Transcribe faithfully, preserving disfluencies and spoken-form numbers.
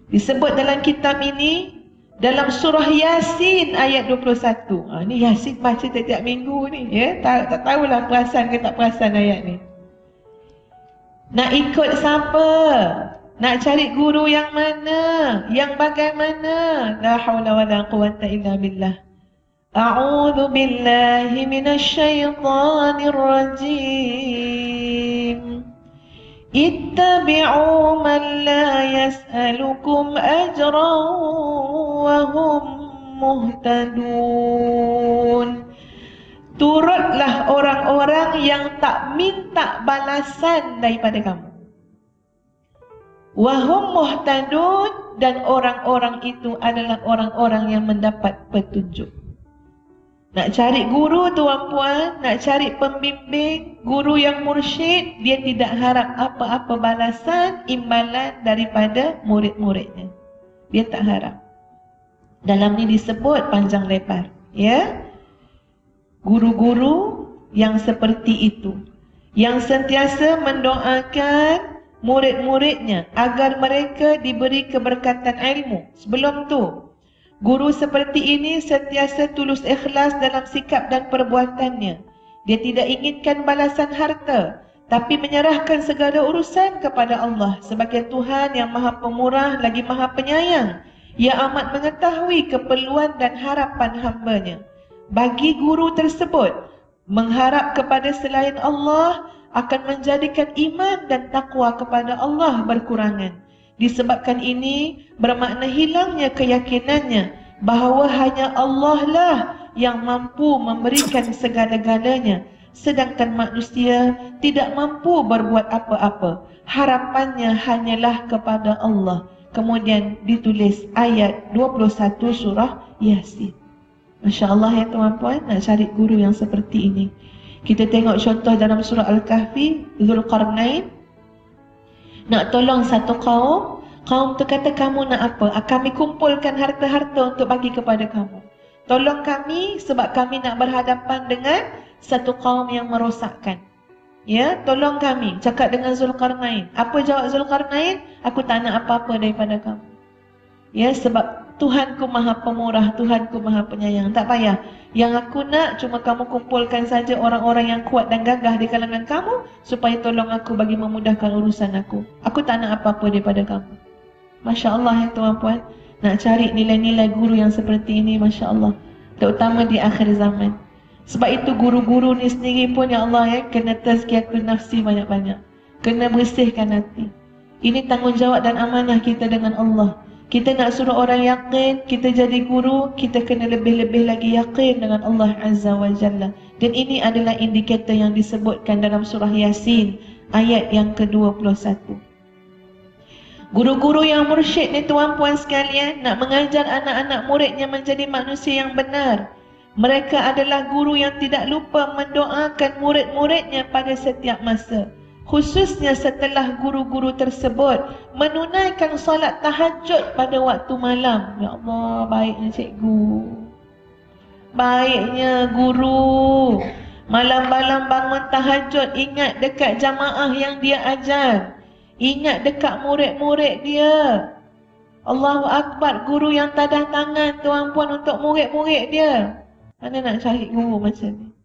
Disebut dalam kitab ini, dalam surah Yasin ayat dua puluh satu. Ha, ni Yasin baca setiap minggu ni. Ya? Tak, tak tahulah perasan ke tak perasan ayat ni. Nak ikut siapa? Nak cari guru yang mana? Yang bagaimana? La hawla wa la quwata illa billah. A'udhu billahi minasyaitanir rajim. Ittabi'u man la yas'alukum ajran wa hum muhtadun. Turutlah orang-orang yang tak minta balasan daripada kamu. Wa hum muhtadun, dan orang-orang itu adalah orang-orang yang mendapat petunjuk. Nak cari guru tuan-puan, nak cari pembimbing, guru yang mursyid, dia tidak harap apa-apa balasan, imbalan daripada murid-muridnya. Dia tak harap. Dalam ni disebut panjang lebar, ya. Guru-guru yang seperti itu, yang sentiasa mendoakan murid-muridnya agar mereka diberi keberkatan ilmu. Sebelum tu, guru seperti ini sentiasa tulus ikhlas dalam sikap dan perbuatannya. Dia tidak inginkan balasan harta, tapi menyerahkan segala urusan kepada Allah sebagai Tuhan yang Maha Pemurah lagi Maha Penyayang. Ia amat mengetahui keperluan dan harapan hamba-Nya. Bagi guru tersebut, mengharap kepada selain Allah akan menjadikan iman dan takwa kepada Allah berkurangan. Disebabkan ini bermakna hilangnya keyakinannya bahawa hanya Allah lah yang mampu memberikan segala-galanya, sedangkan manusia tidak mampu berbuat apa-apa. Harapannya hanyalah kepada Allah. Kemudian ditulis ayat dua puluh satu surah Yasin. Masya Allah ya tuan-puan, nak cari guru yang seperti ini. Kita tengok contoh dalam surah Al-Kahfi, Zulqarnain nak tolong satu kaum. Kaum tu kata, kamu nak apa? Kami kumpulkan harta-harta untuk bagi kepada kamu. Tolong kami sebab kami nak berhadapan dengan satu kaum yang merosakkan. Ya, tolong kami. Cakap dengan Zulqarnain. Apa jawab Zulqarnain? Aku tak nak apa-apa daripada kamu. Ya, sebab Tuhanku Maha Pemurah, Tuhanku Maha Penyayang. Tak payah. Yang aku nak cuma kamu kumpulkan saja orang-orang yang kuat dan gagah di kalangan kamu supaya tolong aku bagi memudahkan urusan aku. Aku tak nak apa-apa daripada kamu. Masya Allah ya tuan-puan. Nak cari nilai-nilai guru yang seperti ini, Masya Allah. Terutama di akhir zaman. Sebab itu guru-guru ni sendiri pun ya Allah ya, kena tazkiyatun nafsi banyak-banyak. Kena bersihkan hati. Ini tanggungjawab dan amanah kita dengan Allah. Kita nak suruh orang yakin, kita jadi guru, kita kena lebih-lebih lagi yakin dengan Allah Azza wa Jalla. Dan ini adalah indikator yang disebutkan dalam surah Yasin ayat yang ke dua puluh satu. Guru-guru yang mursyid ni tuan-puan sekalian, nak mengajar anak-anak muridnya menjadi manusia yang benar. Mereka adalah guru yang tidak lupa mendoakan murid-muridnya pada setiap masa. Khususnya setelah guru-guru tersebut menunaikan solat tahajud pada waktu malam. Ya Allah, baiknya cikgu. Baiknya guru. Malam-malam bangun tahajud, ingat dekat jamaah yang dia ajar. Ingat dekat murid-murid dia. Allahu Akbar, guru yang tadah tangan tuan-puan untuk murid-murid dia. Mana nak cari guru macam ni?